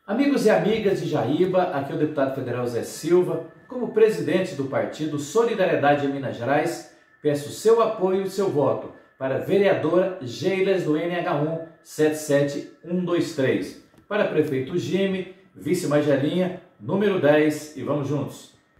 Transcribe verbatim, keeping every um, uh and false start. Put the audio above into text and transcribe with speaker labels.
Speaker 1: Amigos e amigas de Jaíba, aqui é o deputado federal Zé Silva. Como presidente do partido Solidariedade em Minas Gerais, peço seu apoio e seu voto para a vereadora Geilas do N H um sete sete um dois três, para prefeito Gime, vice Magelinha, número dez, e vamos juntos.